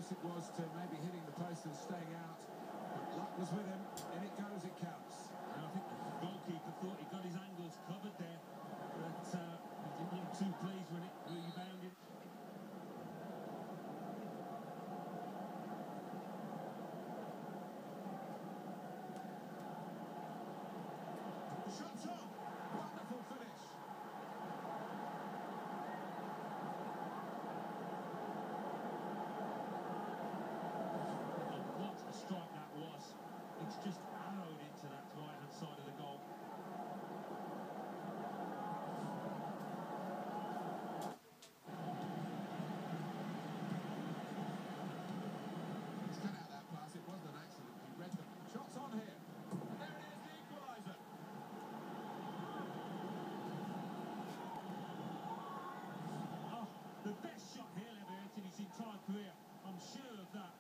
close it was to maybe hitting the post and staying out. But luck was with him, and it goes, it counts. And I think the goalkeeper thought he got his angles covered there, but he didn't look too pleased when it rebounded. The shot's on! Wonderful finish! What a strike that was. It's just arrowed into that right-hand side of the goal. He's cut out that pass. It wasn't an accident. He read them. Shots on here. And there it is, the equaliser. Oh, the best shot he'll ever hit in his entire career. I'm sure of that.